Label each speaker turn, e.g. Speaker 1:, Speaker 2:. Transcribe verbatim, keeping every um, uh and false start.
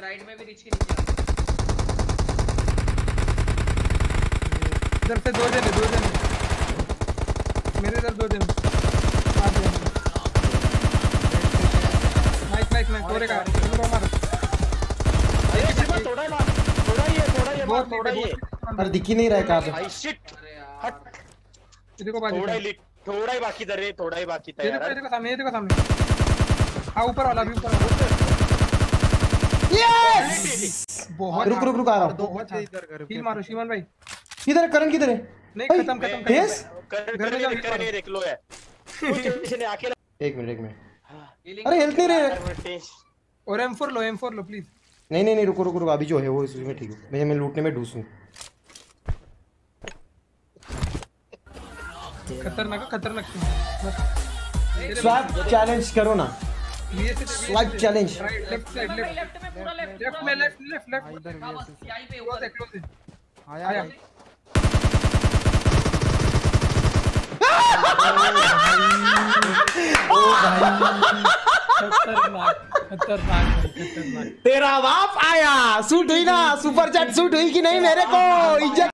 Speaker 1: right में भी rich के नीचे
Speaker 2: इधर से दो जने दो जने मेरे इधर दो जने नाइस नाइस नाइस थोड़े का इनको मार
Speaker 3: अरे शिवा थोड़ा मार थोड़ा ही है थोड़ा ही है मार थोड़ा ही है
Speaker 4: अरे दिख ही नहीं रहा है कहां पे
Speaker 3: भाई शिट
Speaker 1: अरे
Speaker 3: हट
Speaker 1: यार
Speaker 2: देखो बाजू
Speaker 3: थोड़ा ही थोड़ा ही बाकी था रे थोड़ा ही बाकी था
Speaker 2: ये
Speaker 3: यार
Speaker 2: देखो ये देखो सामने ये देखो सामने हां ऊपर वाला भी ऊपर वाला
Speaker 4: यस
Speaker 2: बहुत
Speaker 4: रुक रुक रुक आ रहा हूं
Speaker 2: बहुत इधर कर हील मारो शिवन भाई
Speaker 4: किधर है करण किधर है
Speaker 2: नहीं खत्म खत्म
Speaker 4: यस
Speaker 3: कर कर कर देख लो है कुछ ने आके
Speaker 4: एक मिनट एक मिनट अरे हेल्थ नहीं रहे
Speaker 2: और एम फोर लो एम फोर लो प्लीज
Speaker 4: नहीं नहीं नहीं रुको रुको रुको अभी जो है वो इसमें ठीक है मैं मैं लूटने में ढूंसूं
Speaker 2: खतरनाक खतरनाक
Speaker 4: स्वैप चैलेंज करो ना
Speaker 2: ये से
Speaker 4: swap challenge
Speaker 2: right left side left
Speaker 1: left में पूरा लेफ्ट
Speaker 2: लेफ्ट में लेफ्ट लेफ्ट लेफ्ट
Speaker 5: इधर
Speaker 1: हां बस यहीं पे
Speaker 2: क्लोज
Speaker 1: ऊपर
Speaker 2: है क्लोज है
Speaker 5: आया
Speaker 2: आया
Speaker 4: ओ भाई
Speaker 2: खतरनाक खतरनाक खतरनाक
Speaker 4: तेरा बाप आया सूट हुई ना सुपर चैट सूट हुई कि नहीं मेरे को इज्जत